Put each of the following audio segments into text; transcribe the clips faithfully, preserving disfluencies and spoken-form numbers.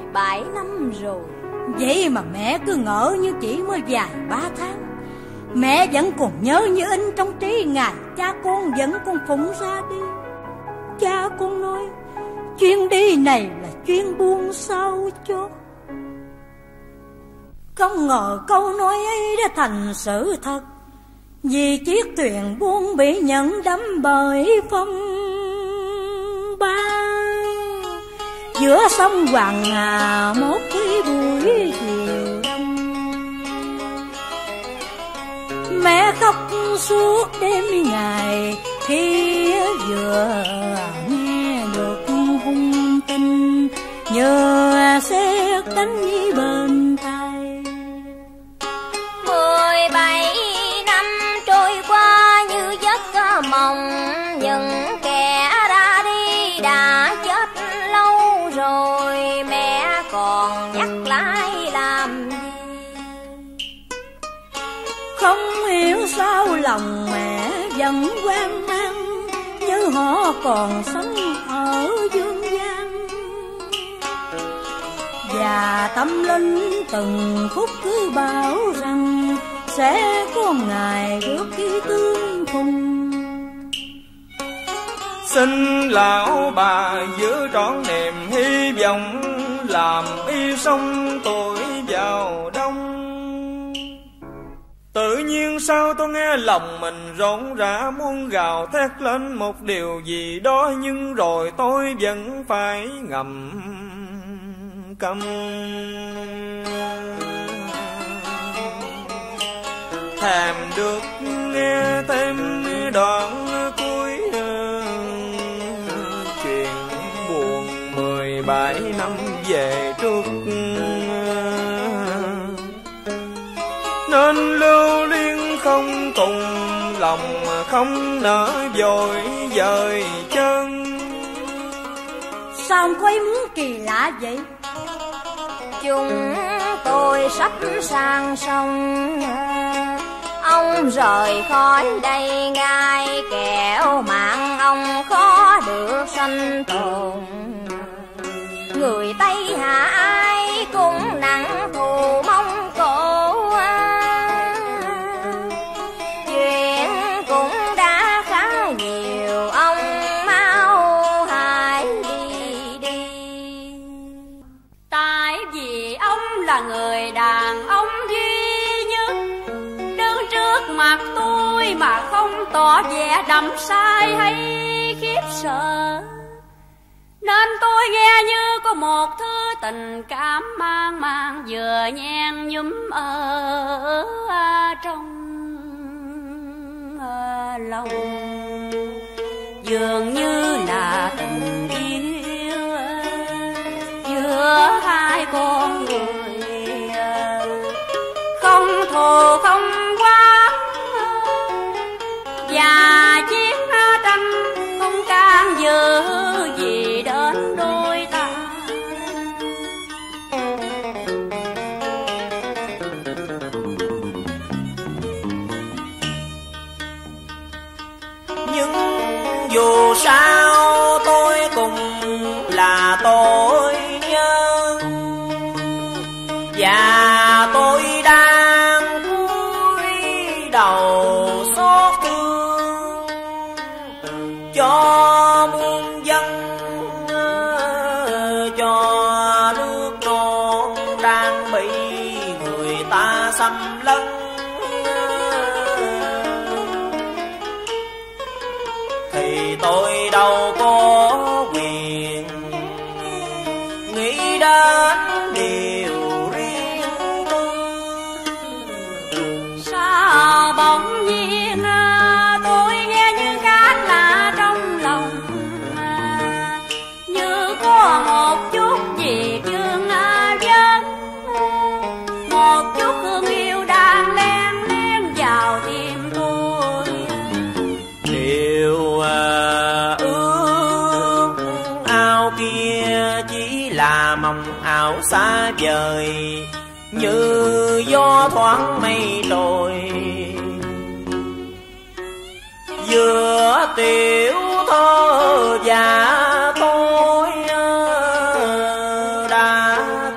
bảy năm rồi. Vậy mà mẹ cứ ngỡ như chỉ mới vài ba tháng. Mẹ vẫn còn nhớ như in trong trí ngày cha con dẫn con Phụng ra đi. Cha con nói chuyến đi này là chuyến buông sao chót. Không ngờ câu nói ấy đã thành sự thật, vì chiếc thuyền buông bị nhận đắm bởi phong ba. Giữa sông Hoàng Hà một cái buổi chiều đông, mẹ khóc suốt đêm ngày khi vừa nghe được hung tin nhờ sét đánh như bên tai. Mười bảy năm trôi qua như giấc mộng, những kẻ ra đi đã chết lâu rồi, mẹ còn nhắc lại làm gì? Không hiểu sao lòng mẹ vẫn hoang mang, như họ còn sống ở dương gian. Và tâm linh từng phút cứ bảo rằng sẽ có ngày được khi tương phùng. Xin lão bà giữ trọn niềm hy vọng, làm y sông tuổi vào đông. Tự nhiên sao tôi nghe lòng mình rộn rã, muốn gào thét lên một điều gì đó, nhưng rồi tôi vẫn phải ngậm câm. Thèm được nghe thêm đoạn cuối chuyện buồn mười bảy năm về trước, nên lưu luyến không cùng lòng, không nỡ vội dời chân. Sao ông có ý muốn kỳ lạ vậy? Chúng tôi sắp sang sông, ông rời khỏi đây ngay, kẻo mạng ông khó được sanh tồn. Người Tây Hạ ai cũng nặng thù Mông Cổ, chuyện cũng đã khá nhiều, ông mau hãy đi đi. Tại vì ông là người đàn ông duy nhất đứng trước mặt tôi mà không tỏ vẻ đắm say hay khiếp sợ, nên tôi nghe như có một thứ tình cảm mang mang vừa nhen nhúm ở trong lòng, dường như là tình yêu giữa hai con người, không thù không oán và chiến tranh không can dự gì đến đôi ta. Nhưng dù sao tôi cũng là tội nhân, và tôi đang cúi đầu xót thương cho muôn dân, cho nước non đang bị người ta xâm lấn. Thì tôi đâu có quyền nghĩ đến điều riêng tư. Sao bỗng nhiên tôi nghe như khác lạ trong lòng, như có một chút gì chương vấn, một chút hương yêu đang len lén vào tim tôi. Điều à, ước ao kia chỉ là mong ảo xa vời, như gió thoáng mây trôi giữa tiểu thơ và tôi đã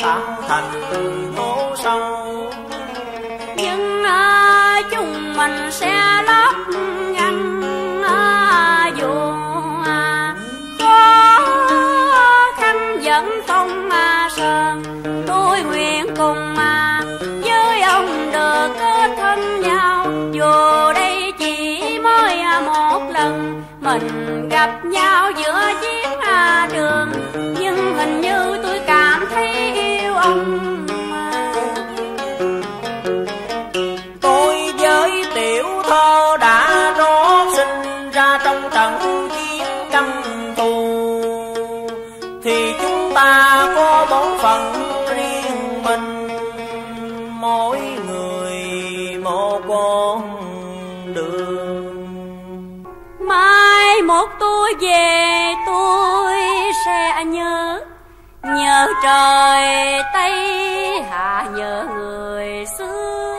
sẽ lấp ngăn dù khó khăn vẫn không sơn. Tôi nguyện cùng với ông được kết thân nhau, dù đây chỉ mới một lần mình gặp nhau giữa chiến trường, nhưng hình như tôi cảm thấy yêu ông. Tôi với Tiểu Thơ đã rót sinh ra trong trận chiến căm thù, thì chúng ta có bổn phận riêng mình, mỗi người một con đường. Mai một tôi về tôi sẽ nhớ, nhớ trời Tây Hạ, nhớ người xưa.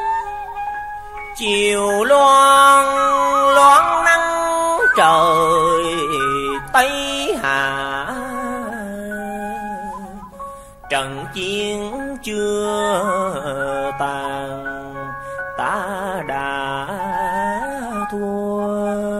Chiều loan loáng nắng trời Tây Hạ, trận chiến chưa tàn ta đã thua.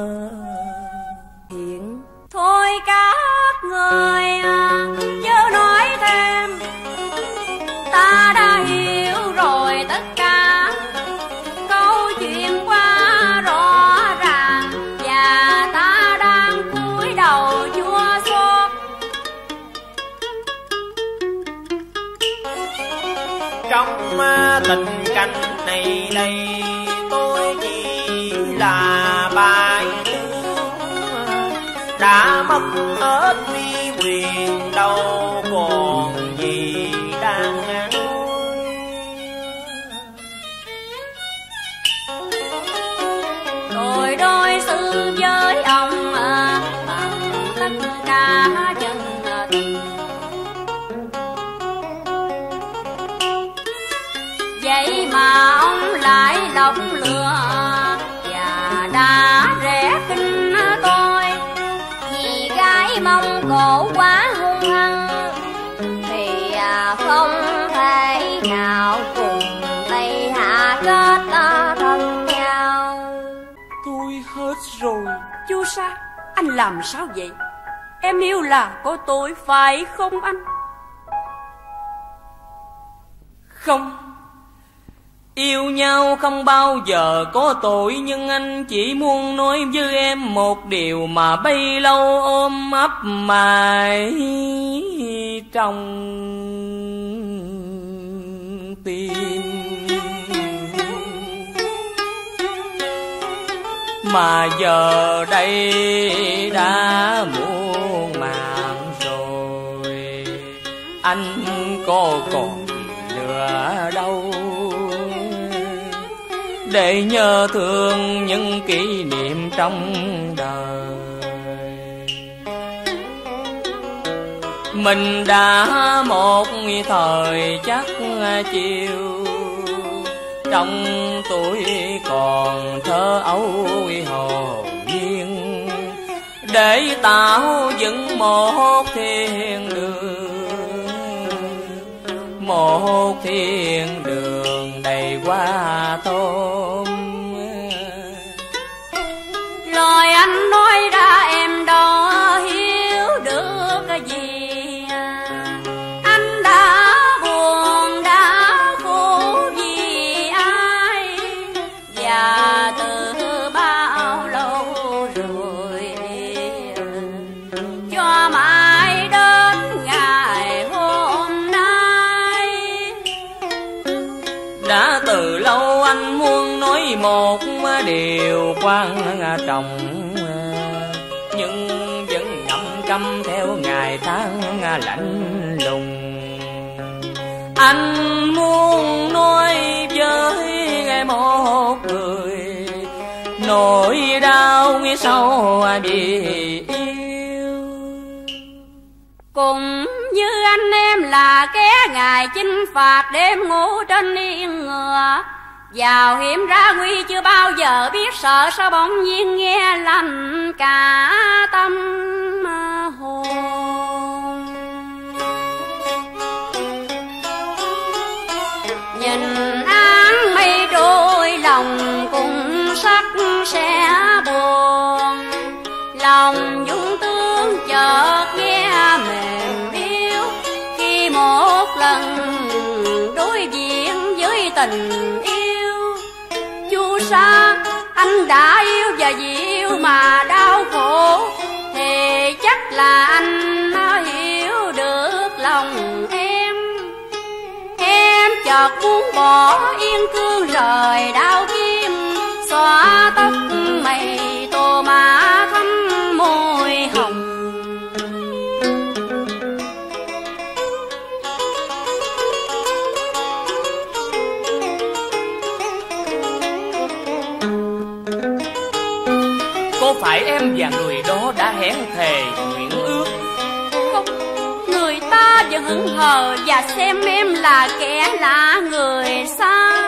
Hiện thôi các người chớ nói thêm, ta đã hiểu rồi tất cả, câu chuyện qua rõ ràng và ta đang cúi đầu chua xót. Trong tình cảnh này đây tôi chỉ là bại tướng, đã mất hết uy quyền đâu còn gì đang nuôi. Tôi đối xử với ông bằng tất cả chân tình, vậy mà ông lại lọc lừa và đã rẻ khinh tôi. Vì gái Mông Cổ quá hung hăng thì không thể nào cùng Tây Hạ kết thân nhau. Tôi hết rồi. Chu Sa, anh làm sao vậy? Em yêu là có tội phải không anh? Không, yêu nhau không bao giờ có tội, nhưng anh chỉ muốn nói với em một điều mà bấy lâu ôm ấp mãi trong tim. Mà giờ đây đã muộn màng rồi, anh có còn gì nữa đâu để nhớ thương những kỷ niệm trong đời. Mình đã một thời chắc chiều, trong tuổi còn thơ ấu hồn nhiên, để tạo dựng một thiên đường, một thiên đường đầy hoa thơm. Lời anh nói ra em đâu hiểu được cái gì. Anh đã buồn đã khổ vì ai, và từ bao lâu rồi, cho mãi đến ngày hôm nay. Đã từ lâu anh muốn nói một điều quan trọng, nhưng vẫn ngậm câm theo ngày tháng lạnh lùng. Anh muốn nói với một người nỗi đau nghe sau bị yêu. Cùng như anh em là kẻ ngày chinh phạt, đêm ngủ trên yên ngựa, vào hiểm ra nguy chưa bao giờ biết sợ, sao bỗng nhiên nghe lạnh cả tâm hồn. Nhìn áng mây trôi lòng cùng tình yêu. Chu Sa, anh đã yêu và vì yêu mà đau khổ, thì chắc là anh hiểu được lòng em. Em chợt muốn bỏ yên cương rời đau kim, xóa tóc mày tô má thắm môi hồng. Có phải em và người đó đã hẹn thề nguyện ước? Không, người ta vẫn hững hờ và xem em là kẻ lạ người xa.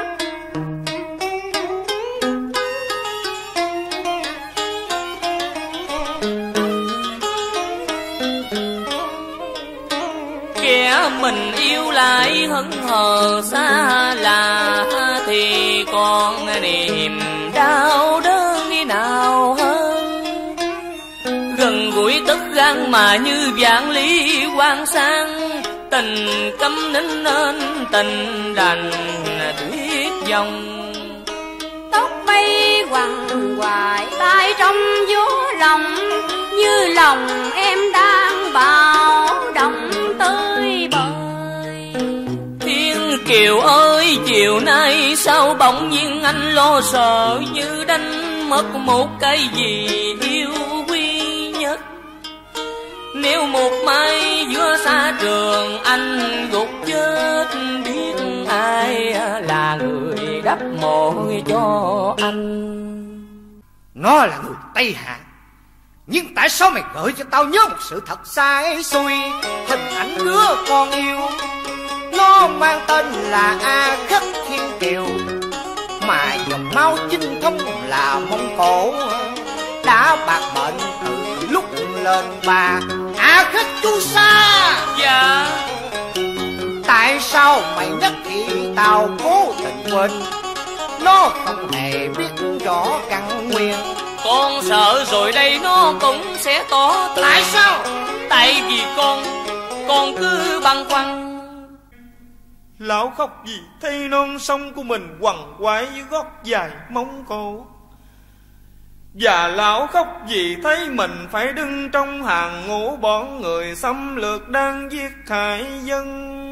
Kẻ mình yêu lại hững hờ xa lạ, thì còn niềm đau đớn thế nào hơn. Gần gũi tất gan mà như vạn lý quan sang, tình câm nín nên tình đành tuyết dòng. Tóc bay quằn hoài tay trong gió lòng, như lòng em đang bạo động tới bời. Thiên kiều ơi, chiều nay sao bỗng nhiên anh lo sợ, như đánh mất một cái gì yêu quý nhất. Nếu một mai giữa xa trường anh gục chết, biết ai là người đắp mộ cho anh. Nó là người Tây Hạ, nhưng tại sao mày gợi cho tao nhớ một sự thật sai xui? Hình ảnh đứa con yêu, nó mang tên là A Khất Thiên Kiều, mà dòng máu chính thống là Mông Cổ, đã bạc mệnh từ lúc lên ba. A Khất Chu Sa, Dạ. tại sao mày nhắc thì tao cố tình quên? Nó không hề biết rõ căn nguyên. Con sợ rồi đây nó cũng sẽ tỏ tường. Tại sao? Tại vì con Con cứ băn khoăn. Lão khóc gì thấy non sông của mình quằn quại với gót dài Mông Cổ. Và lão khóc vì thấy mình phải đứng trong hàng ngũ bọn người xâm lược đang giết hại dân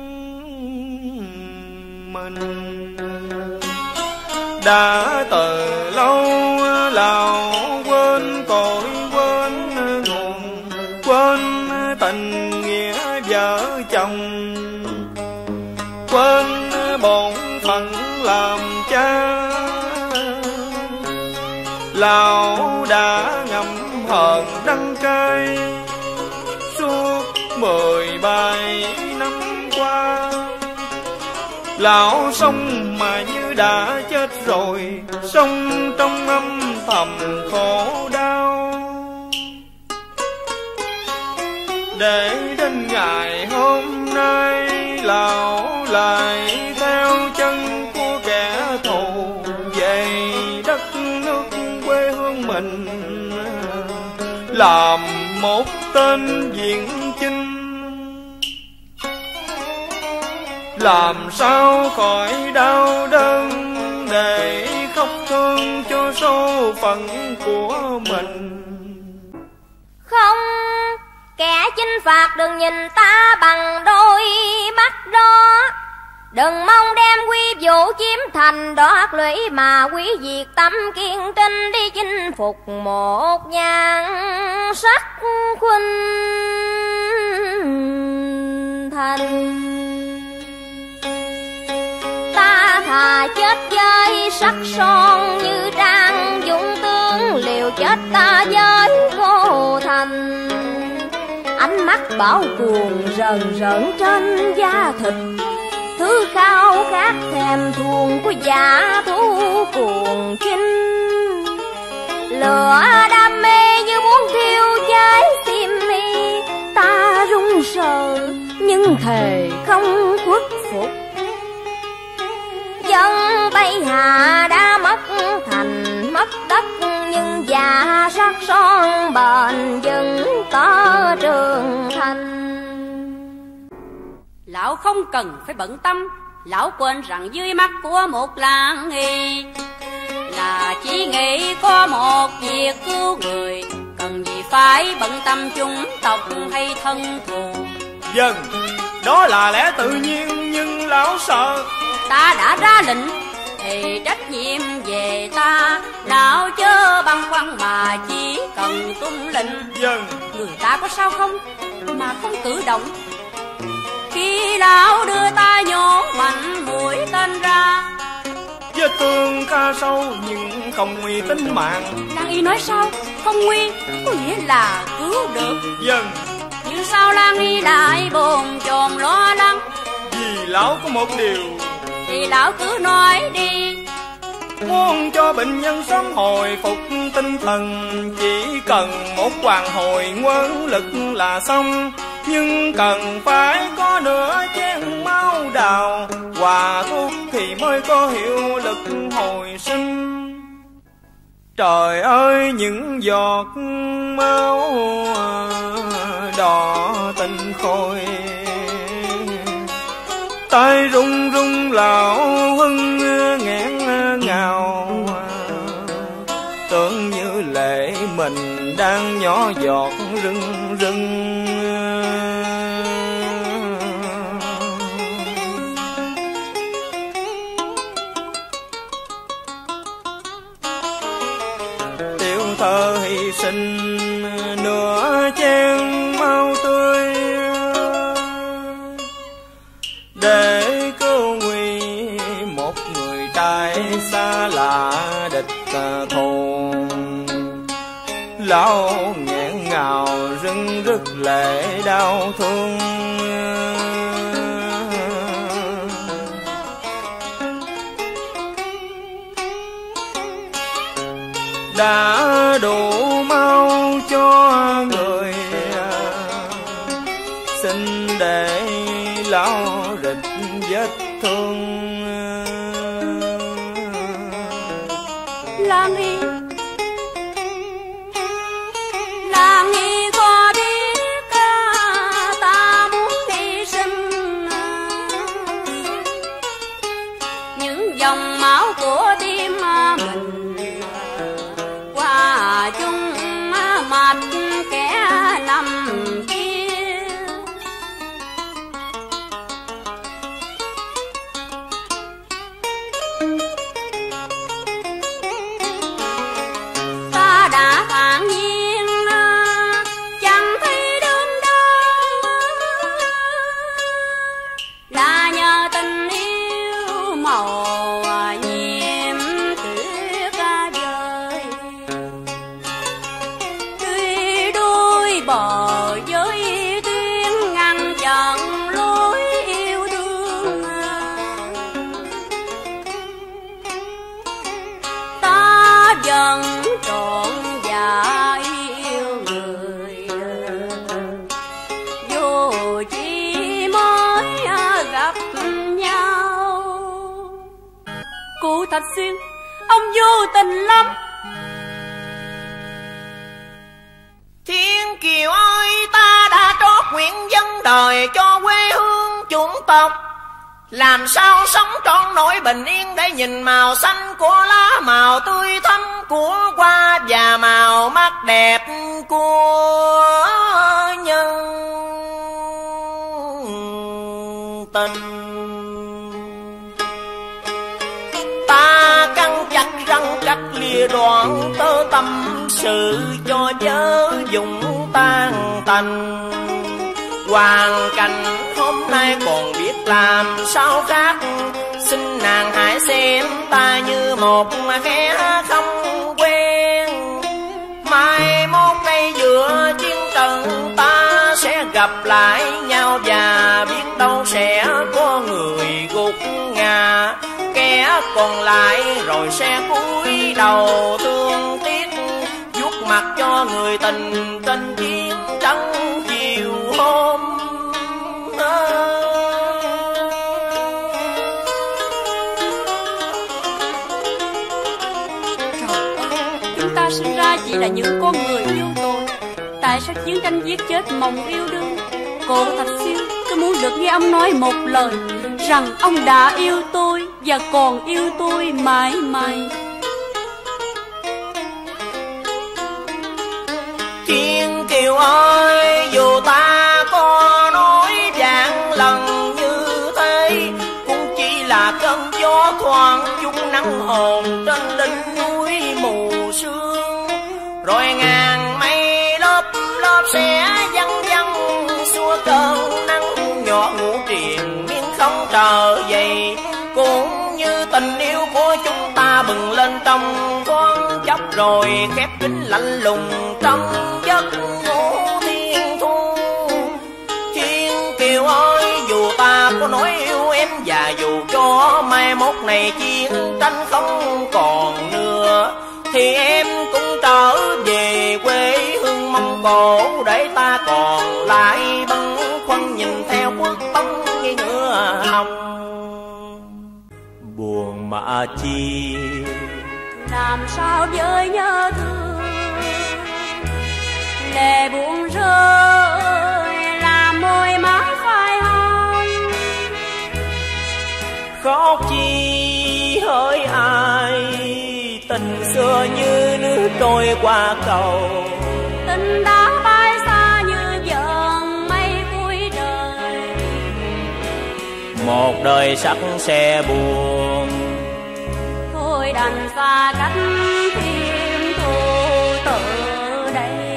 mình. Đã từ lâu lão quên cội, quên nguồn, quên tình nghĩa vợ chồng, quên bổn phận làm cha. Lão đã ngậm hờn đắng cay suốt mười bảy năm qua. Lão sống mà như đã chết rồi, sống trong âm thầm khổ đau. Để đến ngày hôm nay, lão lại theo chân của kẻ thù về đất nước quê hương mình, làm một tên viện chinh. Làm sao khỏi đau đớn để khóc thương cho số phận của mình. Không, kẻ chinh phạt đừng nhìn ta bằng đôi mắt đó. Đừng mong đem quy vũ chiếm thành đoạt lũy, mà quý diệt tâm kiên trinh đi chinh phục một nhan sắc khuynh thành. Ta thà chết với sắc son như trang dũng tướng, liều chết ta với cô thành. Ánh mắt bảo cuồng rần rợn trên da thịt, thứ khao khát thèm thuồng của giả thú cuồng chinh. Lửa đam mê như muốn thiêu cháy tim mi, ta run sợ nhưng thề không khuất phục. Dân Tây Hạ đã mất thành mất đất, nhưng già sắc son bền vững tỏ trường thành. Lão không cần phải bận tâm, lão quên rằng dưới mắt của một làng nghi là chỉ nghĩ có một việc cứu người, cần gì phải bận tâm chủng tộc hay thân thù. Vâng, đó là lẽ tự nhiên, nhưng lão sợ. Ta đã ra lệnh thì trách nhiệm về ta, lão chớ băn khoăn mà chỉ cần tuân lệnh. Vâng. Người ta có sao không mà không cử động? Khi lão đưa ta nhổ mạnh mũi tên ra, vết thương khá sâu nhưng không nguy tính mạng. Lan Y nói sao? Không nguy, có nghĩa là cứu được. Vâng. Nhưng sao Lan Y lại bồn chồn lo lắng? Vì lão có một điều. Thì lão cứ nói đi. Muốn cho bệnh nhân sớm hồi phục tinh thần, chỉ cần một hoàn hồi nguồn lực là xong. Nhưng cần phải có nửa chén máu đào, hòa thuốc thì mới có hiệu lực hồi sinh. Trời ơi, những giọt máu đỏ tinh khôi, tay run run lão hưng nghẹn ngào, tưởng như lệ mình đang nhỏ giọt rưng rưng. Tiểu thơ hy sinh nửa chén máu tươi để cứu nguy một người trai xa lạ địch thù. Lão nghẹn ngào rưng rức lệ đau thương, đã đủ máu cho người, xin để lão rịch vết thương. Lan Y, Lan Y có biết ta muốn hy sinh những dòng máu của tim mình qua chung mạch kẻ nằm kia. Ta đã phản nhiên chẳng thấy đớn đau, là nhờ tình yêu màu nhiệm tuyết vời. Tuy đôi bờ giới tuyến ngăn chặn lối yêu thương, ta vẫn trọn dạ yêu người, dù chỉ mới gặp nhau. Cụ Thạch Xuyên, ông vô tình lắm. Thiên Kiều ơi, ta đã trót nguyện dâng đời cho quê hương chủng tộc, làm sao sống trọn nỗi bình yên để nhìn màu xanh của lá, màu tươi thắm của hoa và màu mắt đẹp của nhân tình. Ta căng chặt răng cắt lìa đoạn tơ tâm sự cho chớ dùng tan tành. Hoàn cảnh hôm nay còn biết làm sao khác, xin nàng hãy xem ta như một kẻ không quen. Mai mốt đây giữa chiến trận ta sẽ gặp lại nhau, và biết đâu sẽ có người gục ngã, kẻ còn lại rồi sẽ cúi đầu thương tiếc, vuốt mặt cho người tình trên chiến tranh chiều hôm. Chúng ta sinh ra chỉ là những con người vô tội, tại sao chiến tranh giết chết mộng yêu đương? Cô Thạch Xuyên, tôi muốn được nghe ông nói một lời, rằng ông đã yêu tôi và còn yêu tôi mãi mãi. Thiên Kiều ơi, dù ta có nói vạn lần như thế, cũng chỉ là cơn gió thoảng chút nắng hồn trên đỉnh núi mù sương. Rồi ngàn mây lớp lớp sẽ văng văng xua cơn nắng nhỏ ngủ triền miên không trở về. Cũng như tình yêu của chúng ta bừng lên trong thoáng chốc rồi khép kín lạnh lùng trong giấc ngủ thiên thu. Thiên Kiều ơi, dù ta có nói yêu em và dù cho mai mốt này chiến tranh không còn nữa, thì em cũng trở về quê hương Mông Cổ để ta còn lại bâng khuâng nhìn theo quốc tông như ngựa hồng. Buồn mà chi làm sao với nhớ thương, lệ buồn rơi làm môi má phai hồng. Khóc chi hỡi ai, tình xưa như nước trôi qua cầu. Tình đã bay xa như vầng mây cuối đời. Một đời sắc sẽ buồn, thôi đành xa cách thêm thu từ đây.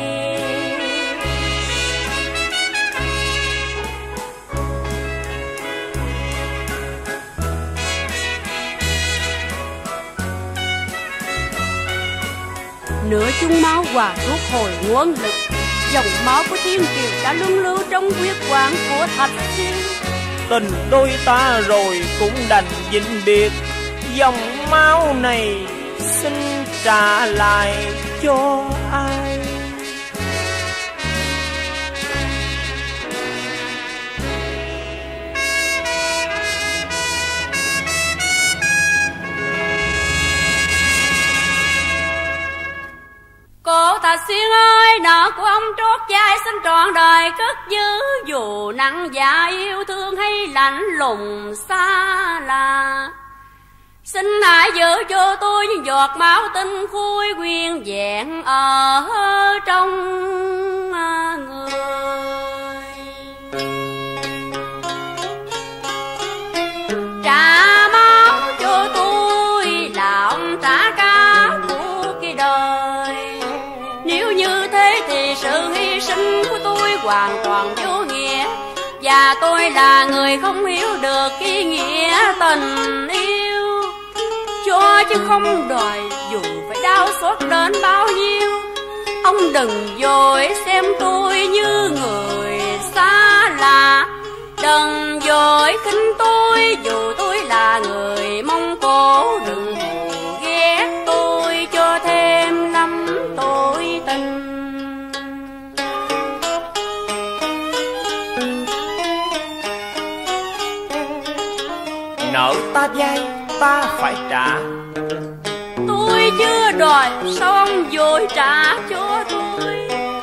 Nửa chung máu hòa thuốc hồi nguồn lực, dòng máu của Thiên Kiều đã luân lưu trong huyết quản của Thạch Siêu. Tình đôi ta rồi cũng đành vĩnh biệt, dòng máu này xin trả lại cho ai. Cô Thạch Xuyên ơi, nợ của ông trót vai xin trọn đời cất giữ. Dù nặng dạ yêu thương hay lạnh lùng xa lạ, xin hãy giữ cho tôi những giọt máu tinh khôi nguyên vẹn ở trong người. Trả máu cho tôi là ông trả cả cuộc đời. Nếu như thế thì sự hy sinh của tôi hoàn toàn vô nghĩa, và tôi là người không hiểu được ý nghĩa tình yêu. Cho chứ không đòi dù phải đau xót đến bao nhiêu. Ông đừng vội xem tôi như người xa lạ, đừng vội khinh tôi dù tôi là người Mông Cổ. Đừng thù ghét tôi cho thêm lắm tội tình. Nợ ta vay ta phải trả, tôi chưa đòi sao ông vội trả cho tôi.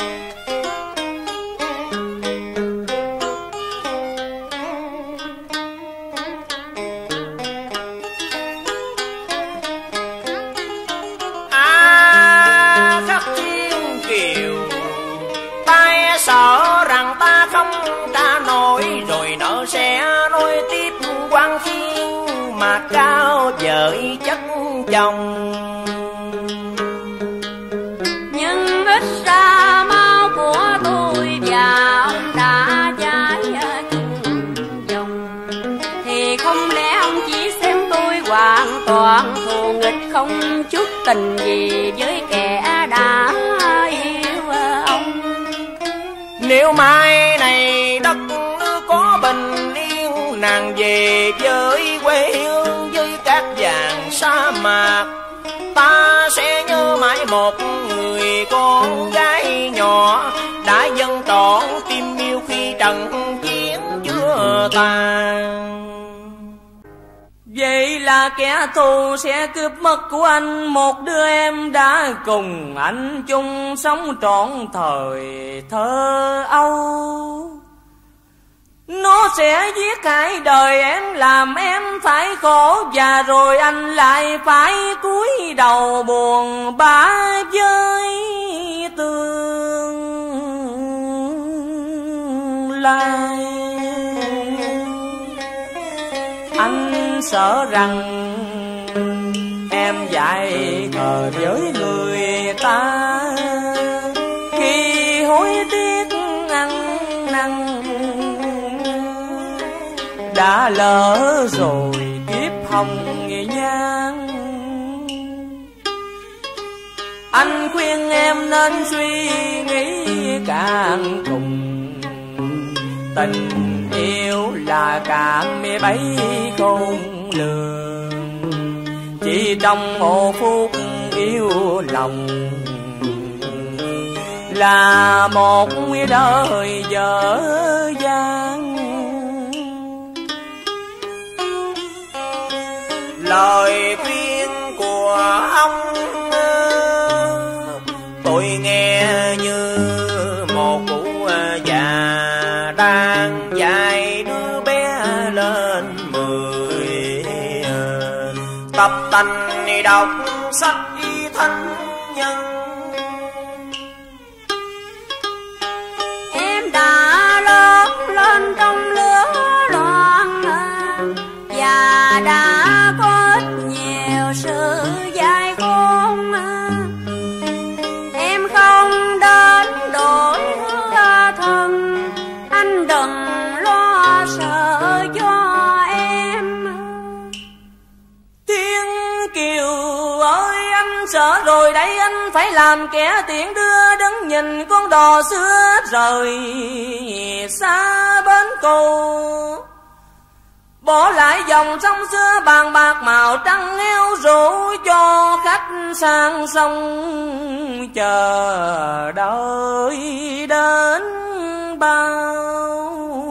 À khắc Thiên Kiều, ta sợ rằng ta không trả nổi, rồi nợ sẽ nối tiếp quan thiên mà cao vời chất chồng. Nhưng ít ra máu của tôi và ông đã trái chung dòng, thì không lẽ ông chỉ xem tôi hoàn toàn thù nghịch, không chút tình gì với kẻ đã yêu ông. Nếu mai này đất nước có bình yên, nàng về với quê hương với cát vàng sa mạc, ta sẽ nhớ mãi một người con gái nhỏ đã dâng trọn tim yêu khi trận chiến giữa tàn. Vậy là kẻ thù sẽ cướp mất của anh một đứa em đã cùng anh chung sống trọn thời thơ ấu. Nó sẽ giết hại đời em, làm em phải khổ, và rồi anh lại phải cúi đầu buồn bã với tương lai. Anh sợ rằng em dại khờ với người ta, khi hối tiếc ăn năn đã lỡ rồi kiếp hồng nhan. Anh khuyên em nên suy nghĩ càng cùng, tình yêu là cạn mê bấy khôn lường, chỉ trong một phút yêu lòng là một đời dở dang. Lời khuyên của ông tôi nghe như một cụ già đang dạy đứa bé lên mười, tập tành đọc sách thánh nhân. Em đã lớn lên trong lứa loạn và đã có ít nhiều sự dại khôn. Em không đến đổi hứa thân, anh đừng lo sợ cho em. Thiên Kiều ơi, anh sợ rồi đây, anh phải làm kẻ tiện đưa, đứng nhìn con đò xưa rời xa bến cầu, bỏ lại dòng sông xưa bàn bạc màu trắng heo rủ cho khách sang sông chờ đợi đến bao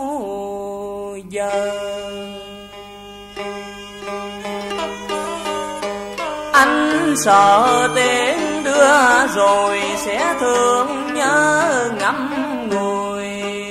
giờ. Anh sợ tiền đưa rồi sẽ thương nhớ ngắm người,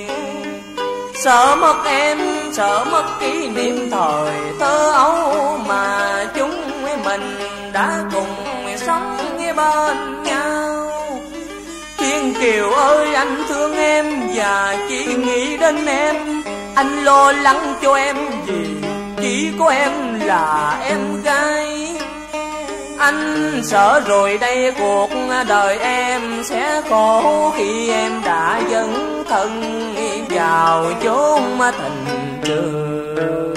sợ mất em, sợ mất kỷ niệm thời thơ ấu mà chúng mình đã cùng sống bên nhau. Thiên Kiều ơi, anh thương em và chỉ nghĩ đến em, anh lo lắng cho em vì chỉ có em là em gái. Anh sợ rồi đây cuộc đời em sẽ khổ khi em đã dấn thân vào chốn tình trường.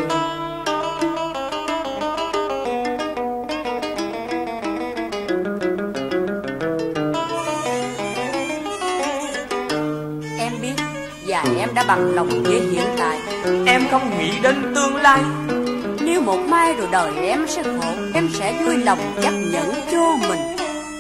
Em biết và em đã bằng lòng với hiện tại. Em không nghĩ đến tương lai. Nếu một mai rồi đời em sẽ khổ, em sẽ vui lòng chấp nhận cho mình.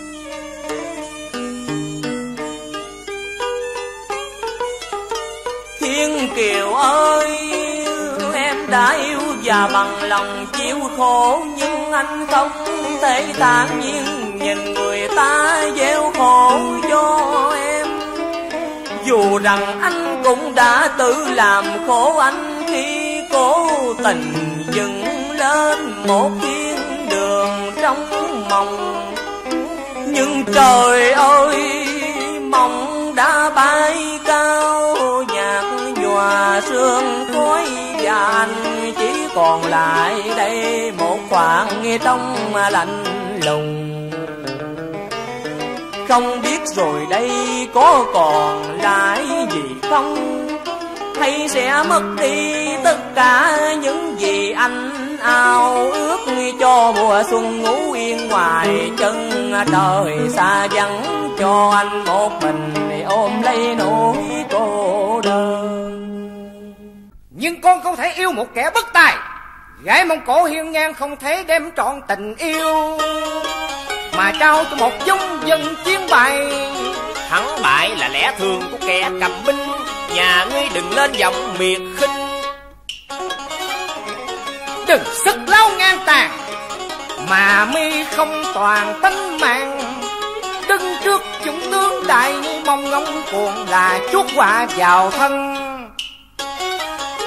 Thiên Kiều ơi, em đã yêu và bằng lòng chịu khổ, nhưng anh không thể thản nhiên nhìn người ta gieo khổ cho em. Dù rằng anh cũng đã tự làm khổ anh khi cố tình dựng lên một thiên đường trong mộng, nhưng trời ơi, mộng đã bay cao nhạt nhòa sương khói, và anh chỉ còn lại đây một khoảng trong lạnh lùng. Không biết rồi đây có còn lại gì không, hay sẽ mất đi tất cả những gì anh ao ước cho mùa xuân ngủ yên ngoài chân trời xa vắng, cho anh một mình ôm lấy nỗi cô đơn. Nhưng con không thể yêu một kẻ bất tài, gái Mông Cổ hiên ngang không thể đem trọn tình yêu mà trao cho một dung dân chiến bại. Thắng bại là lẽ thường của kẻ cầm binh, nhà ngươi đừng lên giọng miệt khinh. Đừng sức lao ngang tàn mà mi không toàn tính mạng, đứng trước chúng tướng đại mong ngóng cuồng là chuốt họa vào thân.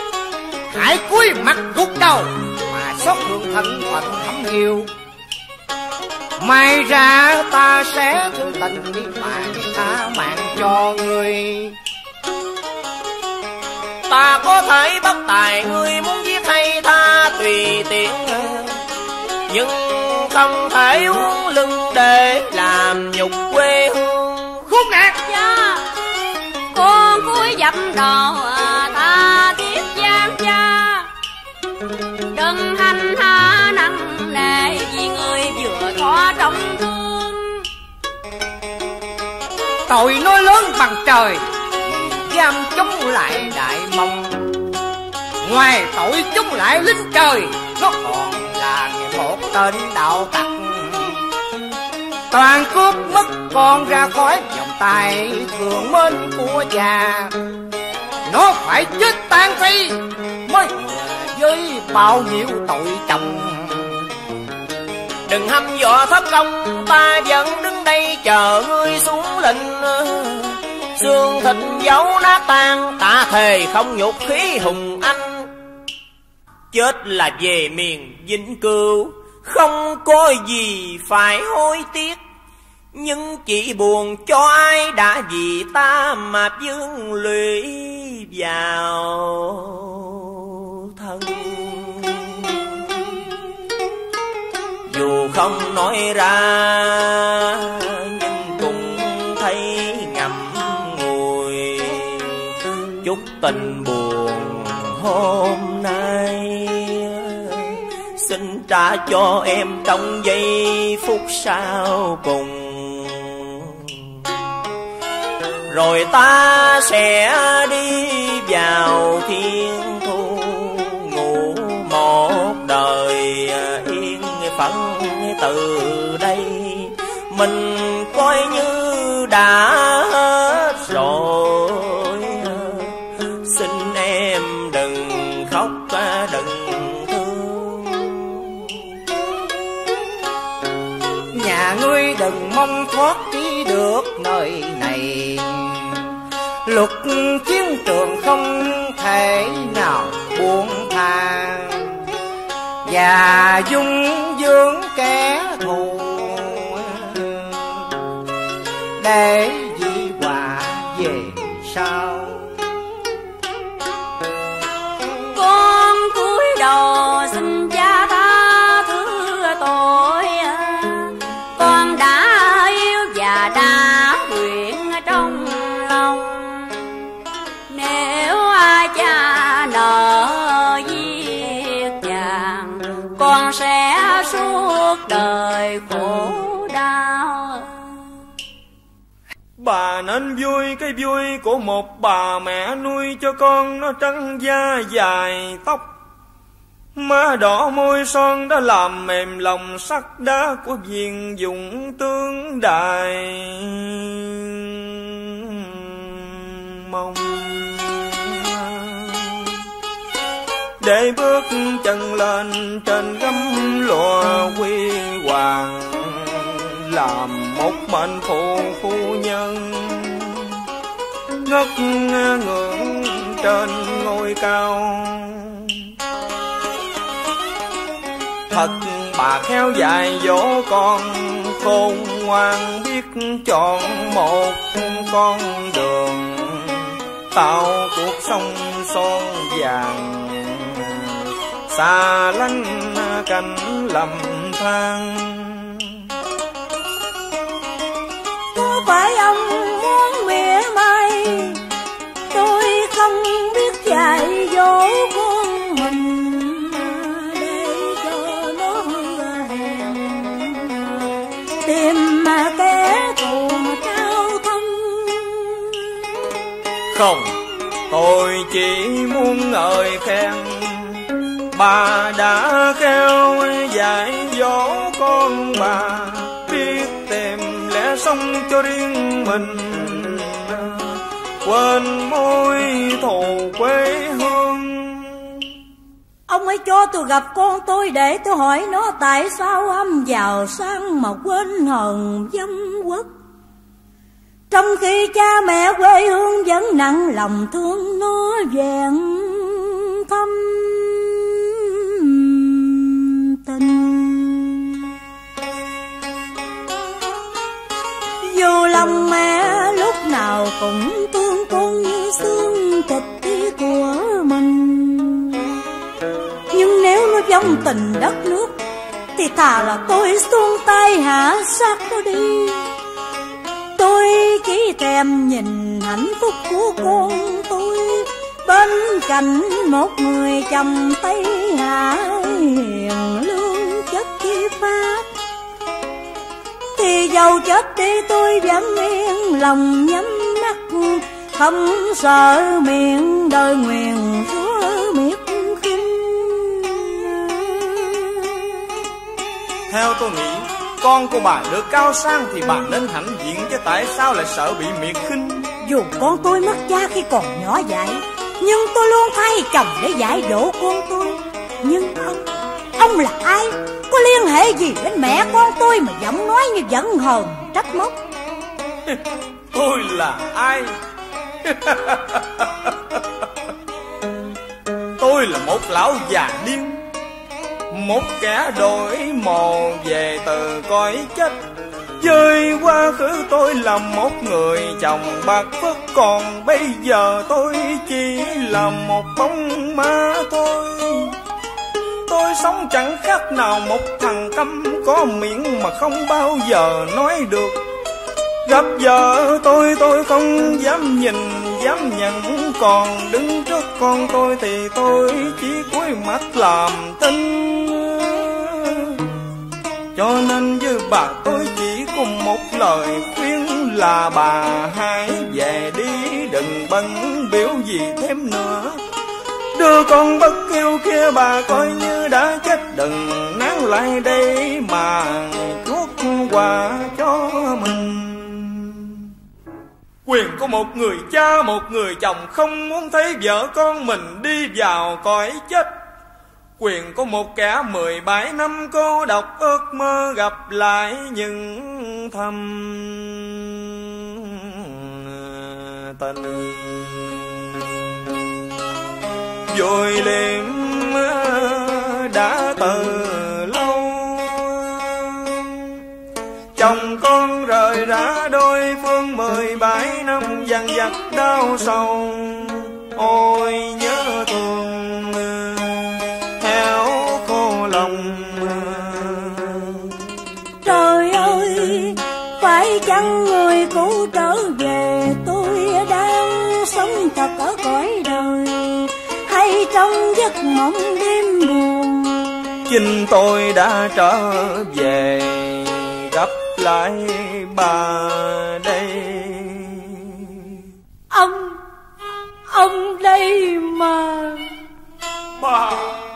hãy cúi mặt gục đầu mà xót thương thân phận thấm yêu. May ra ta sẽ thương tình đi mà tha mạng cho ngươi. Ta có thể bất tài, ngươi muốn giết hay tha tùy tiện, nhưng không thể uống lưng để làm nhục quê hương. Khốn nạn! Cha, con cúi dập đầu tha thiết gian cha, đừng hành hạ nặng nề vì người vừa thọ trọng thương. Tội nó lớn bằng trời, giam chống lại Đại Mông. Ngoài tội chống lại lính trời, nó còn là một tên đạo tặc. Toàn cướp mất con ra khỏi vòng tay thường mến của cha. Nó phải chết tan thi mới với bao nhiêu tội chồng. Đừng hăm dọa thất công, ta vẫn đứng đây chờ ngươi xuống lệnh. Xương thịt dấu nát tan, ta thề không nhục khí hùng anh. Chết là về miền vĩnh cửu, không có gì phải hối tiếc. Nhưng chỉ buồn cho ai đã vì ta mà vương lụy vào thân. Dù không nói ra nhưng cũng thấy ngậm ngùi chút tình buồn hôm nay. Xin trả cho em trong giây phút sau cùng, rồi ta sẽ đi vào thiên thu, ngủ một đời yên phận. Từ đây mình coi như đã hết rồi. Xin em đừng khóc đừng thương. Nhà ngươi đừng mong thoát đi được nơi này. Luật chiến trường không thể nào buông tha, và dung dưỡng kẻ thù để di họa về sau. Con cúi đầu xin cha tha thứ tội, con đã yêu và đã nguyện trong lòng. Nếu ai cha nợ giết chàng, con sẽ suốt đời khổ đau. Bà nên vui cái vui của một bà mẹ nuôi cho con nó trắng da dài tóc, má đỏ môi son đã làm mềm lòng sắt đá của viên dũng tướng Đại Mông. Để bước chân lên trên gấm lụa huy hoàng, làm một mệnh phụ phu nhân ngất ngưỡng trên ngôi cao. Thật bà khéo dạy dỗ con khôn ngoan, biết chọn một con đường tạo cuộc sống son vàng, xa lánh cảnh lầm than. Có phải ông muốn mỉa mai, tôi không biết dạy dỗ con mình để cho nó hèn tìm mà kẻ thù mà trao thân. Không, tôi chỉ muốn ngợi khen bà đã khéo dạy dỗ con bà, biết tìm lẽ sống cho riêng mình, quên mối thù quê hương. Ông hãy cho tôi gặp con tôi để tôi hỏi nó tại sao âm giàu sang mà quên hờn dâm quốc, trong khi cha mẹ quê hương vẫn nặng lòng thương nó vẹn thăm. nào cũng thương con như xương thịt của mình. Nhưng nếu nó vong tình đất nước thì thà là tôi xuống tay hạ sát nó đi. Tôi chỉ thèm nhìn hạnh phúc của con tôi bên cạnh một người chồng Tây Hạ hiền lương chất chi pháp. Thì dầu chết đi tôi vẫn yên lòng nhắm mắt, không sợ miệng đời nguyền rủa miệt khinh. Theo tôi nghĩ, con của bà được cao sang thì bà nên hãnh diện, chứ tại sao lại sợ bị miệt khinh? Dù con tôi mất cha khi còn nhỏ dại, nhưng tôi luôn thay chồng để dạy dỗ con tôi. Nhưng ông, ông là ai? Có liên hệ gì đến mẹ con tôi mà giọng nói như giận hờn trách móc? Tôi là ai? Tôi là một lão già điên, một kẻ đổi mồ về từ cõi chết. Với quá khứ tôi là một người chồng bạc phước, còn bây giờ tôi chỉ là một bóng ma thôi. Tôi sống chẳng khác nào một thằng câm, có miệng mà không bao giờ nói được. Gặp vợ tôi tôi không dám nhìn, dám nhận, còn đứng trước con tôi thì tôi chỉ cúi mặt làm tin. Cho nên với bà tôi chỉ cùng một lời khuyên là bà hãy về đi, đừng bận biểu gì thêm nữa. Đưa con bất yêu kia bà coi như đã chết, đừng nán lại đây mà chuốc quà cho mình. Quyền của một người cha, một người chồng không muốn thấy vợ con mình đi vào cõi chết. Quyền của một kẻ mười bảy năm cô độc ước mơ gặp lại những thầm tình. Vội liệm đã từ lâu, chồng con rời ra đôi phương mười bảy năm dằn vặt đau sầu. Ôi nhớ thương theo khô lòng. Trời ơi, phải chăng người cũ trở về, tôi đang sống thật ở cõi đời, hay trong giấc mộng đêm buồn? Chính tôi đã trở về gặp lại bà đây. Ông, ông đây mà. Bà.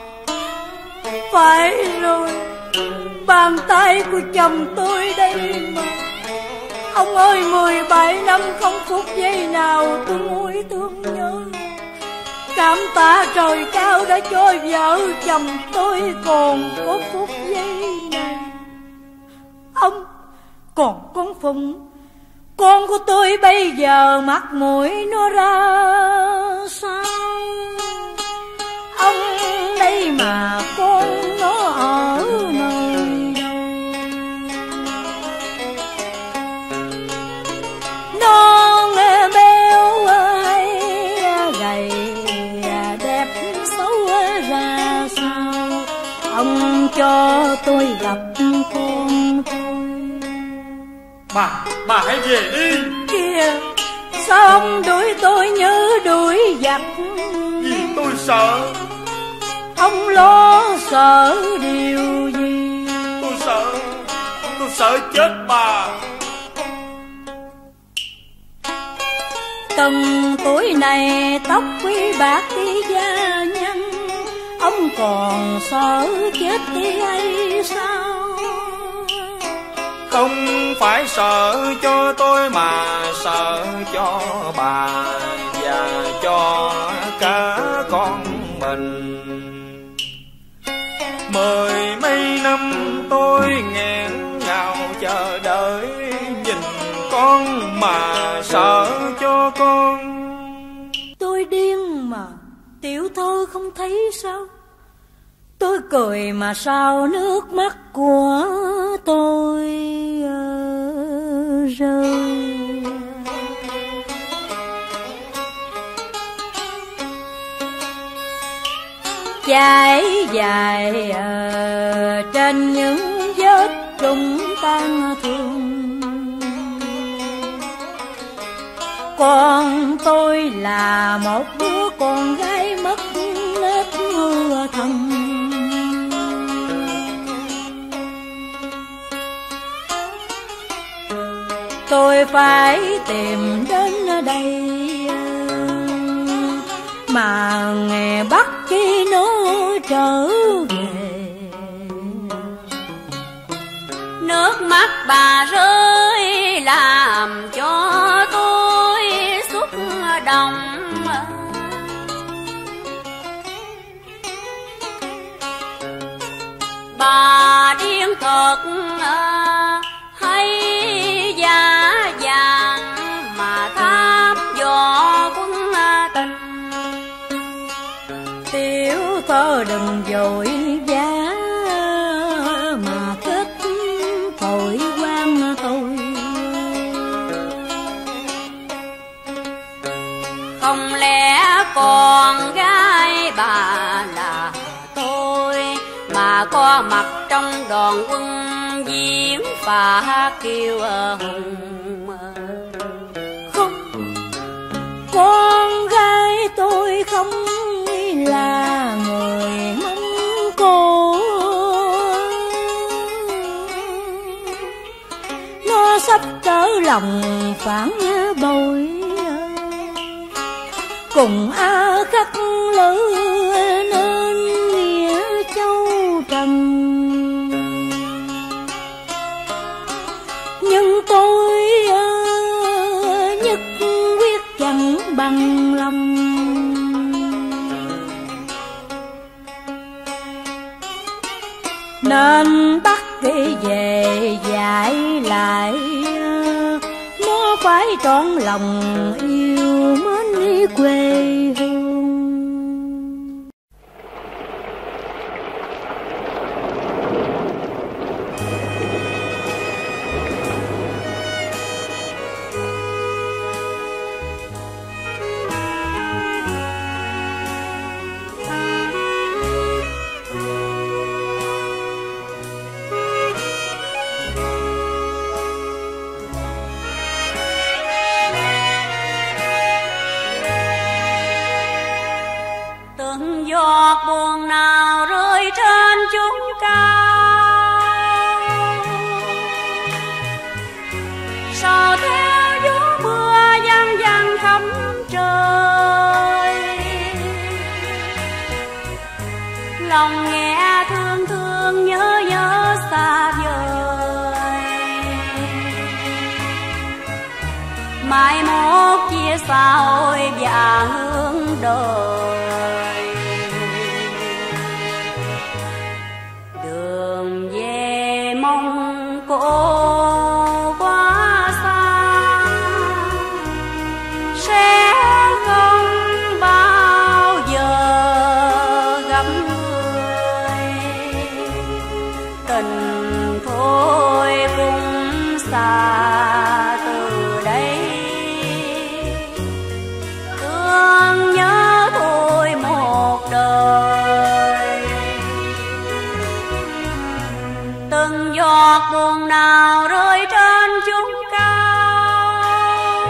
Phải rồi, bàn tay của chồng tôi đây mà. Ông ơi, mười bảy năm không phút giây nào tôi nuối thương nhớ. Cảm tạ trời cao đã cho vợ chồng tôi còn có phút giây này. Ông, còn con Phụng, con của tôi bây giờ mặt mũi nó ra sao? Ông đây mà con nó ở nơi đâu? Non béo hay gầy, đẹp xấu ra sao? Ông cho tôi gặp con thôi. Bà, bà hãy về đi. Kìa, sao ông đuổi tôi như đuổi giặc? Vì tôi sợ. Ông lo sợ điều gì? Tôi sợ, tôi sợ chết bà. Từng tuổi này tóc quý bạc đi gia nhân, ông còn sợ chết đi hay sao? Không phải sợ cho tôi mà sợ cho bà và cho cả con mình. Mười mấy năm tôi nghẹn ngào chờ đợi, nhìn con mà sợ cho con. Tôi điên mà, tiểu thơ không thấy sao? Tôi cười mà sao nước mắt của tôi rơi? chảy dài ờ, trên những vết trùng tan thương. Con tôi là một đứa con gái mất nết mưa thân. Tôi phải tìm đến ở đây mà nghe bắt khi nó trở về. Nước mắt bà rơi làm cho tôi xúc động. Bà điên thật hay giả vàng mà thăm dò quân tình. Tiểu thơ đừng vội vã mà kết tội quan tôi. Không lẽ con gái bà là tôi mà có mặt trong đoàn quân diễn phá kiêu hùng? Không, con gái tôi không là người Mông Cổ. Nó sắp trở lòng phản bội cùng A Khắc Lữ nên nghĩa châu trần. Nhưng tôi nhất quyết chẳng bằng lòng. Nên bắt đi về dạy lại nó phải trọn lòng yêu mến quê hương. Giọt buồn nào rơi trên chúng cao, sao theo gió mưa văng văng khắp trời. Lòng nghe thương thương nhớ nhớ xa vời, mai mốt chia xa ôi và hướng đời. Cô quá xa sẽ không bao giờ gặp người, tình thôi cũng xa từ đây. Thương nhớ thôi một đời, từng giọt buồn nào rơi trên chúng cao,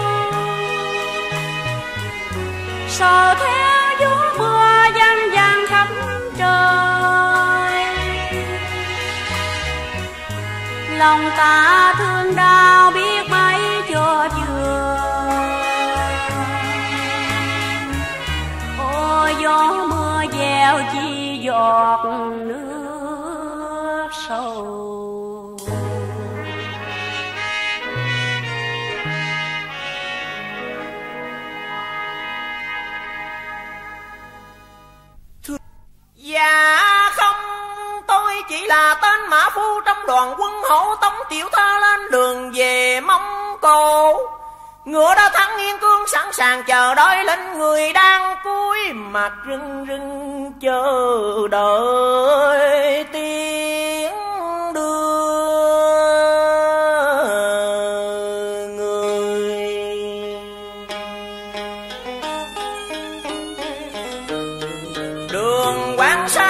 sao theo gió mưa văng văng khắp trời. Lòng ta thương đau biết mấy cho vừa, ôi gió mưa gieo chi giọt nước sâu. Dạ không, tôi chỉ là tên mã phu trong đoàn quân hộ tống tiểu thơ lên đường về Mông Cổ. Ngựa đã thắng Yên Cương sẵn sàng chờ đợi lên người đang cúi mặt rưng rưng chờ đợi tiếng đưa người. Đường Quảng Sa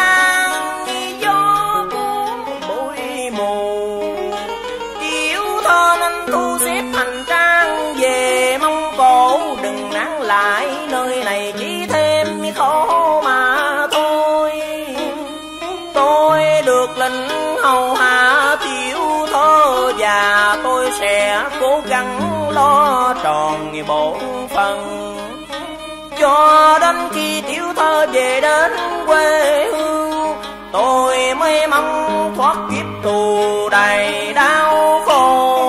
sẽ cố gắng lo tròn bổn phận, cho đến khi tiểu thơ về đến quê hương, tôi mới mong thoát kiếp tù đầy đau khổ.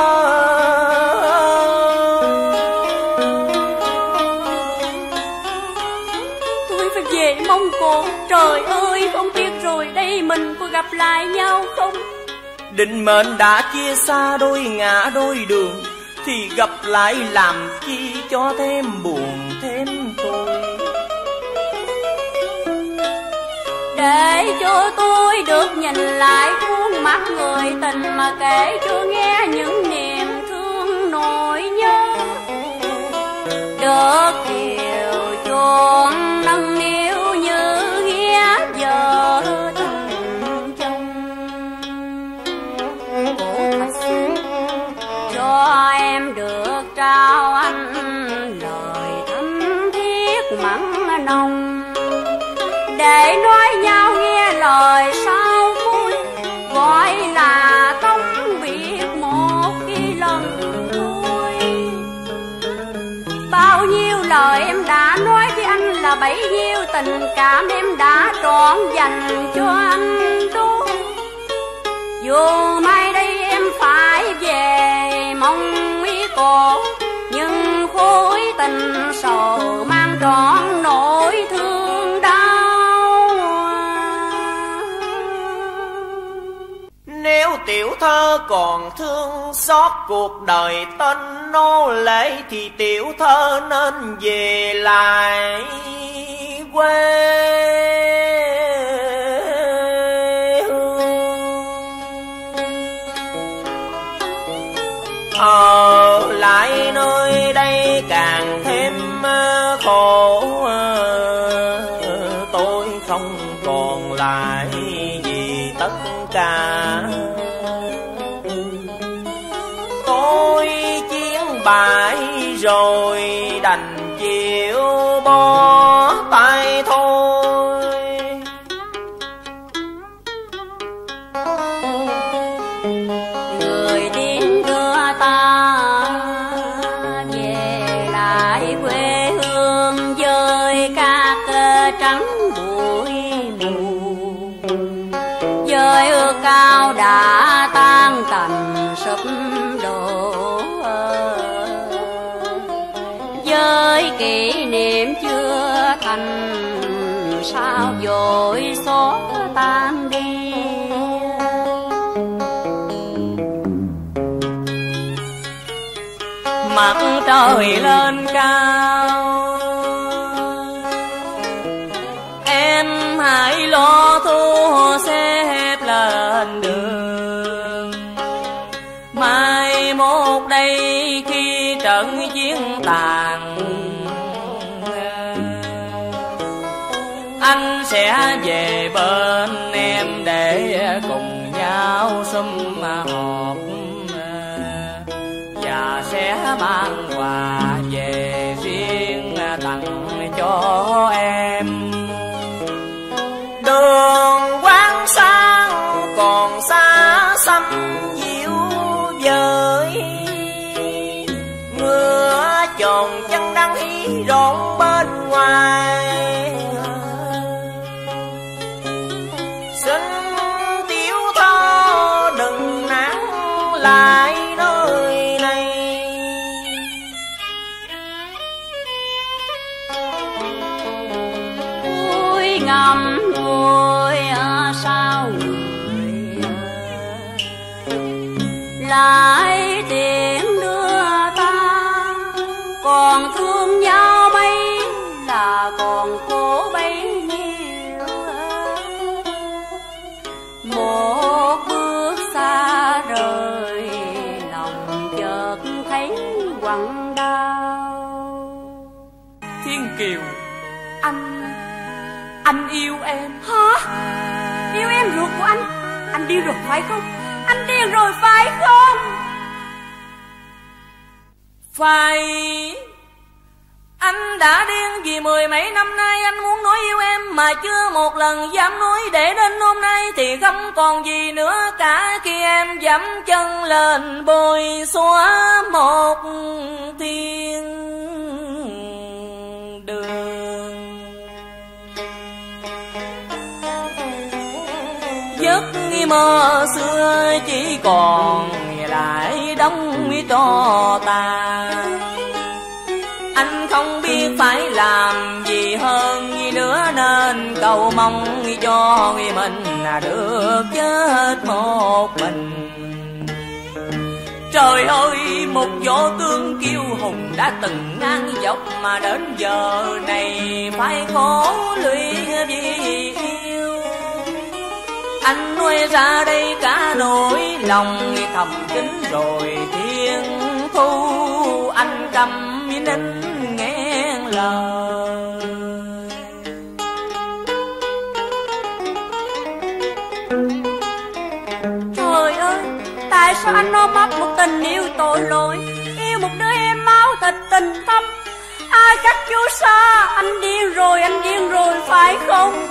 Tôi phải về Mông Cổ. Trời ơi, không biết rồi đây mình có gặp lại nhau không? Định mệnh đã chia xa đôi ngã đôi đường, thì gặp lại làm chi cho thêm buồn thêm tôi. Để cho tôi được nhìn lại khuôn mặt người tình mà kể cho nghe những niềm thương nỗi nhớ, được chiều chuộng nâng niu như nghĩa vợ tình chồng. Cổ thật xinh cho em được trao anh lời thắm thiết mặn nồng, để nói nhau nghe lời sao vui, gọi là tống biệt một khi lần thôi. Bao nhiêu lời em đã nói với anh là bấy nhiêu tình cảm em đã trọn dành cho anh đó. Dù mai đây em phải về Mông Cổ, nhưng khối tình sầu mang trọn nỗi thương đau. Nếu tiểu thơ còn thương xót cuộc đời tên nô lệ, thì tiểu thơ nên về lại quê ở lại nơi đây càng thêm khổ. Tôi không còn lại gì tất cả, tôi chiến bại rồi đành chịu bỏ tay thôi. Người đến đưa ta về lại quê hương với các trắng bụi mù, với ước cao đã tan tành sụp đổ, với kỷ niệm chưa thành sao vội xót tan đi. Mặt trời lên cao, em hãy lo thu xếp lên đường. Mai mốt đây khi trận chiến tàn, anh sẽ về bên em để cùng nhau sum họp, và sẽ mang quà về riêng tặng cho em. Đường quán sang còn xa xăm dịu dời, mưa tròn chân đang hí rộn bên ngoài. Xin tiểu thơ đừng nán lại nơi này, vui ngầm vui sao người lại tiễn đưa ta, còn thương nhau mấy là còn cố bấy nhiêu. Một bước xa rời lòng chợt thấy quặn đau. Thiên Kiều, anh anh yêu em. Hả? Yêu em ruột của anh? Anh điên rồi phải không? Anh điên rồi phải không? Phải Anh đã điên vì mười mấy năm nay anh muốn nói yêu em mà chưa một lần dám nói, để đến hôm nay thì không còn gì nữa cả khi em dẫm chân lên bôi xóa một thiên đường. Giấc mơ xưa chỉ còn lại đóng cho ta, anh không biết phải làm gì hơn gì nữa nên cầu mong cho mình được chết một mình. Trời ơi, một võ tướng kiêu hùng đã từng ngang dọc mà đến giờ này phải khổ lụy vì yêu. Anh nuôi ra đây cả nỗi lòng thầm kín rồi thiên thu, anh cầm nín nghe lời. Trời ơi, tại sao anh ôm ấp một tình yêu tội lỗi, yêu một đứa em máu thịt tình thâm? Ai cách chú xa, anh điên rồi, anh điên rồi phải không?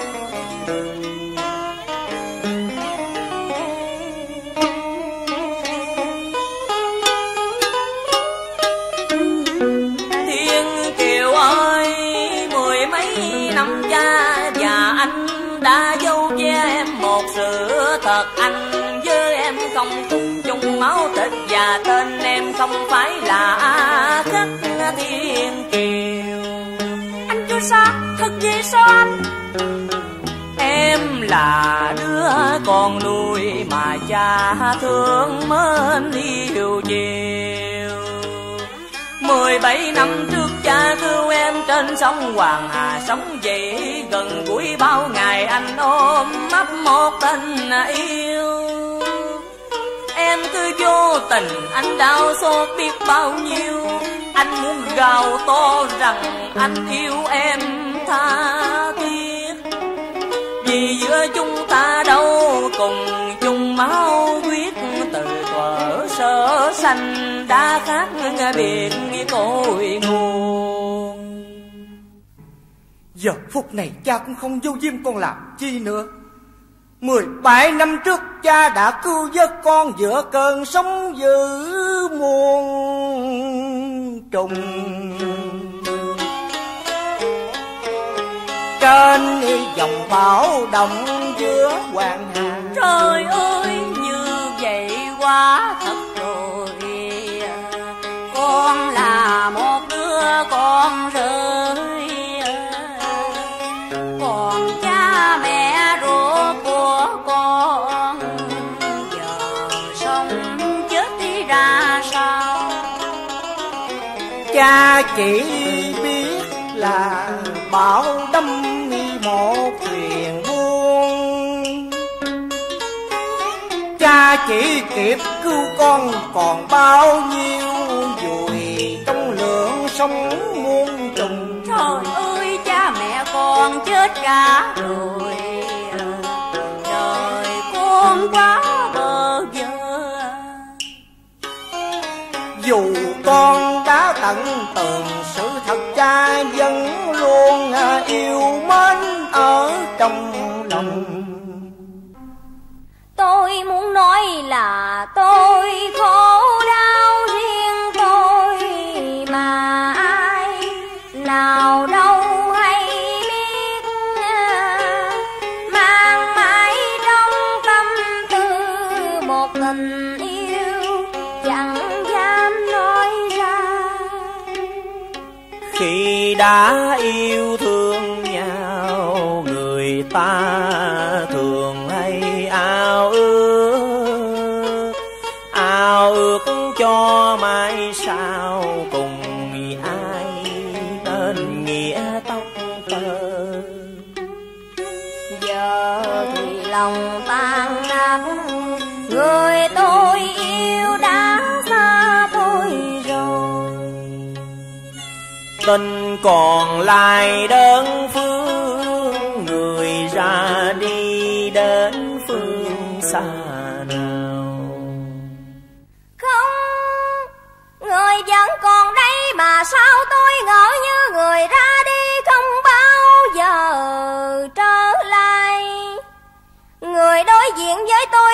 Năm cha và anh đã dâu che em một sự thật, anh với em không cùng chung máu thịt và tên em không phải là Khắc Thiên Kiều. Anh chú sao? Thật gì sao anh? Em là đứa con nuôi mà cha thương mến yêu chiều. Mười bảy năm trước cha cứu em trên sông Hoàng Hà, sống dậy gần gũi bao ngày anh ôm ấp một tình yêu. Em cứ vô tình anh đau xót biết bao nhiêu, anh muốn gào to rằng anh yêu em tha thiết. Vì giữa chúng ta đâu cùng chung máu huyết, từ thuở sơ sanh đã khác biệt cội nguồn. Giờ phút này cha cũng không vô diêm con làm chi nữa. Mười bảy năm trước cha đã cứu vớt con giữa cơn sóng dữ muôn trùng. Trên dòng bão động giữa hoàng hà. Trời ơi, như vậy quá thật rồi. Con là một đứa con rơi, còn cha mẹ ruột của con giờ sống chết đi ra sao? Cha chỉ biết là bão đâm một thuyền buông, cha chỉ kịp cứu con còn bao nhiêu vùi trong lượng sông muôn trùng. Trời ơi, cha mẹ con chết cả rồi, đời con quá bơ vơ. Dù con đã tận tường sự thật, cha vẫn luôn yêu mến ở trong lòng. Tôi muốn nói là tôi khổ đau riêng tôi mà ai nào đâu hay biết, mang mãi trong tâm tư một tình yêu chẳng dám nói ra. Khi đã yêu thương nhau, người ta thường hay ao ước, ao ước cho mai sau cùng ai nên nghĩa tóc tơ. Giờ thì lòng tan nát, người tôi yêu đã xa tôi rồi. Tình còn lại đơn phương, người ra đi đến phương xa nào. Không, người vẫn còn đây mà sao tôi ngỡ như người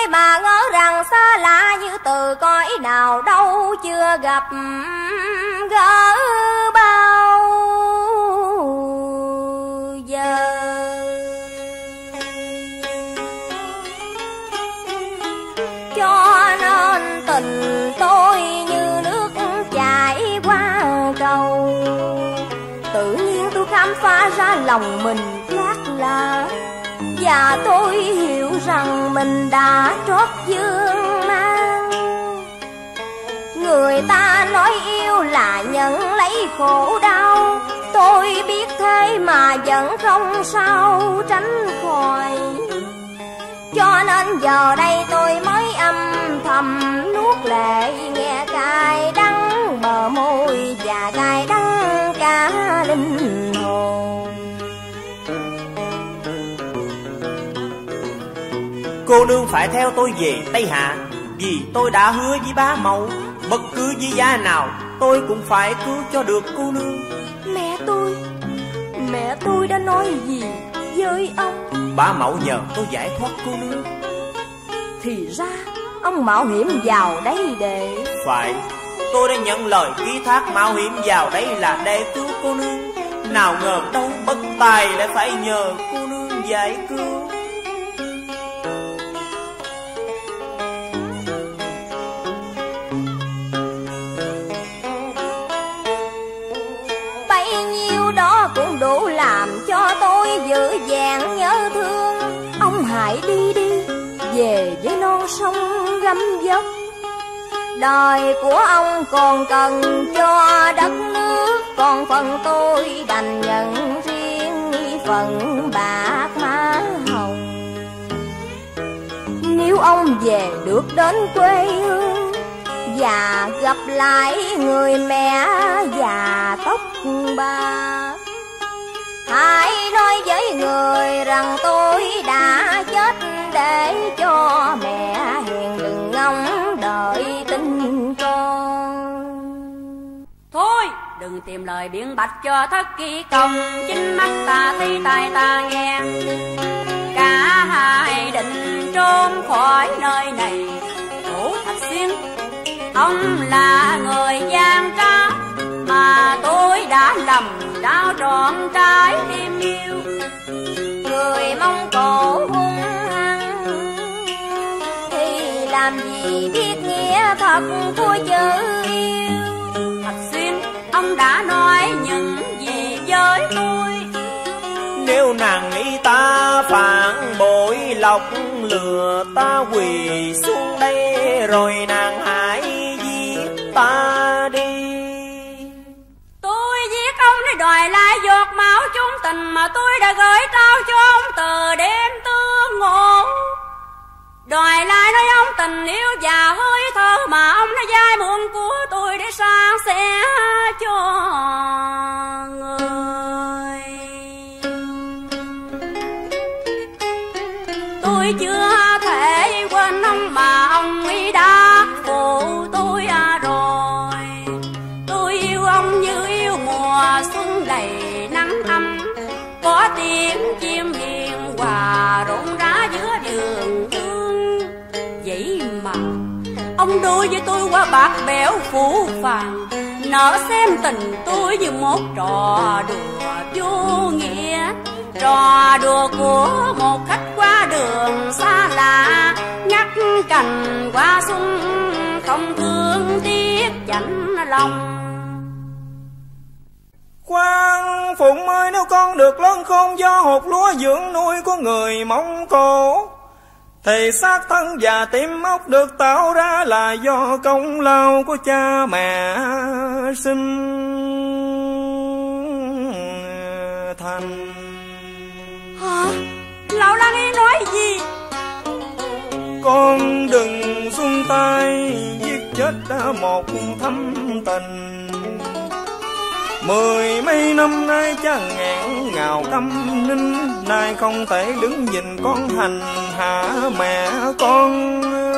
tôi mà ngỡ rằng xa lạ như từ cõi nào đâu chưa gặp gỡ bao giờ. Cho nên tình tôi như nước chảy qua cầu, tự nhiên tôi khám phá ra lòng mình khác lạ, và tôi hiểu rằng mình đã trót dương mang. Người ta nói yêu là nhận lấy khổ đau, tôi biết thế mà vẫn không sao tránh khỏi. Cho nên giờ đây tôi mới âm thầm nuốt lệ, nghe cay đắng bờ môi và cay đắng cả linh hồn. Cô nương phải theo tôi về Tây Hạ, vì tôi đã hứa với bá mẫu bất cứ với giá nào tôi cũng phải cứu cho được cô nương. Mẹ tôi, mẹ tôi đã nói gì với ông? Bá mẫu nhờ tôi giải thoát cô nương. Thì ra ông mạo hiểm vào đây để... Phải, tôi đã nhận lời ký thác mạo hiểm vào đây là để cứu cô nương. Nào ngờ đâu bất tài lại phải nhờ cô nương giải cứu. Bấy nhiêu đó cũng đủ làm cho tôi dữ dàng nhớ thương. Ông hãy đi đi, về với non sông gấm dốc. Đời của ông còn cần cho đất nước, còn phần tôi đành nhận riêng phần bạc má hồng. Nếu ông về được đến quê hương và gặp lại người mẹ già tóc bạc, hãy nói với người rằng tôi đã chết để cho mẹ hiền đừng ngóng đợi tin con. Thôi đừng tìm lời biện bạch cho thất kỳ công, chính mắt ta thấy tai ta nghe. Cả hai định trốn khỏi nơi này. Thủ Thạch Xuyên, ông là người gian trá mà tôi đã lầm đau trọn trái tim yêu. Người Mông Cổ hung hăng thì làm gì biết nghĩa thật của chữ yêu. Thạch Xuyên, ông đã nói những gì với tôi? Nếu nàng nghĩ ta phản bội lọc lừa ta quỳ xuống đây, rồi nàng hãy giết ta đi. Tôi giết ông để đòi lại giọt máu chung tình mà tôi đã gửi trao cho ông từ đêm tương ngộ. Đòi lại nói ông tình yêu và hơi thở mà ông đã dai muộn của tôi để san sẻ cho người. Tôi chưa thể quên ông mà ông ấy đã phụ tôi rồi. Tôi yêu ông như yêu mùa xuân đầy nắng ấm, có tiếng chim hiền hòa rộn rã giữa vườn hương. Vậy mà ông đối với tôi qua bạc bẽo phủ phàng, nỡ xem tình tôi như một trò đùa vô nghĩa. Trò đùa của một khách qua đường xa lạ, ngắt cành qua xuân không thương tiếc chạnh lòng. Khoan Phụng ơi, nếu con được lớn khôn do hột lúa dưỡng nuôi của người Mông Cổ, thì xác thân và tim ốc được tạo ra là do công lao của cha mẹ sinh thành. Hả? Lão Lan Y nói gì? Con đừng xuân tay giết chết một thâm tình. Mười mấy năm nay cha ngẹn ngào câm nín, nay không thể đứng nhìn con hành hạ mẹ con.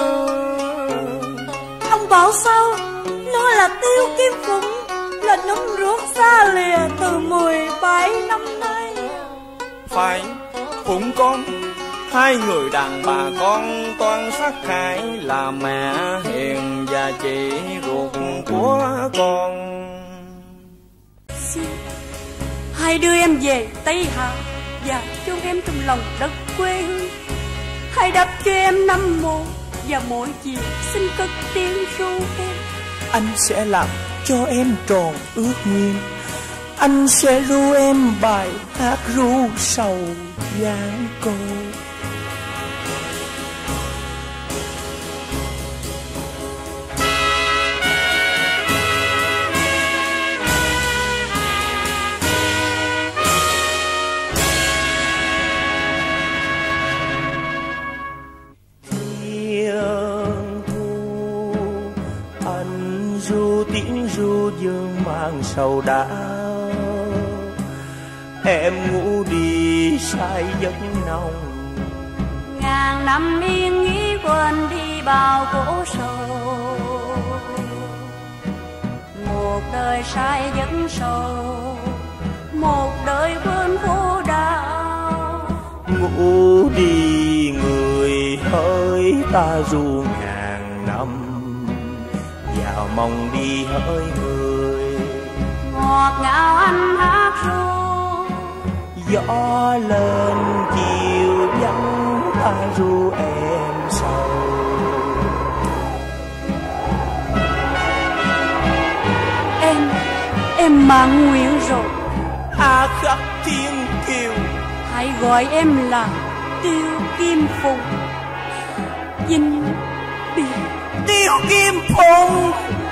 Ông bảo sao? Nó là Tiêu Kim Phụng, là nấm ruột xa lìa từ mười bảy năm nay. Phải, Phụng con, hai người đàn bà con toan sát hại là mẹ hiền và chị ruột của con. Xin hai đứa em về Tây Hạ và chôn em trong lòng đất quê hương. Hãy đáp cho em năm mộ và mỗi chiều xin cất tiếng ru em. Anh sẽ làm cho em tròn ước nguyện. Anh sẽ ru em bài hát ru sầu giang cô. Tiếng ru dương mang sầu đau, em ngủ đi say giấc nồng. Ngàn năm yên nghĩ quên đi bao khổ sầu, một đời say giấc sầu, một đời quên khổ đau. Ngủ đi người hỡi ta ru ngàn năm, vào mong đi hỡi người. Ngọt ngào anh hát ru, gió lên chiều vắng ta ru em sầu. Em, em mãn nguyện rồi. A khắp thiên kiều, hãy gọi em là Tiêu Kim Phụng. Vinh biệt Tiêu Kim Phụng.